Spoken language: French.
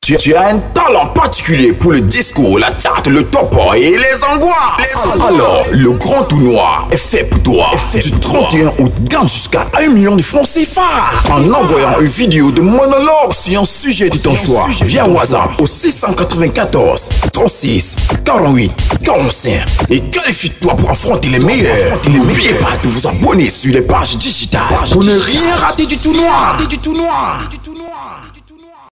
Tu as un talent particulier pour le discours, la chatte, le topo et les angoisses. Alors, le grand tournoi est fait pour toi. Du 31 août, gagne jusqu'à 1 million de francs CFA en envoyant une vidéo de monologue sur un sujet de ton choix via WhatsApp au 694 36 48 45 et qualifie-toi pour affronter les meilleurs. N'oubliez pas de vous abonner sur les pages digitales pour ne rien rater du tournoi.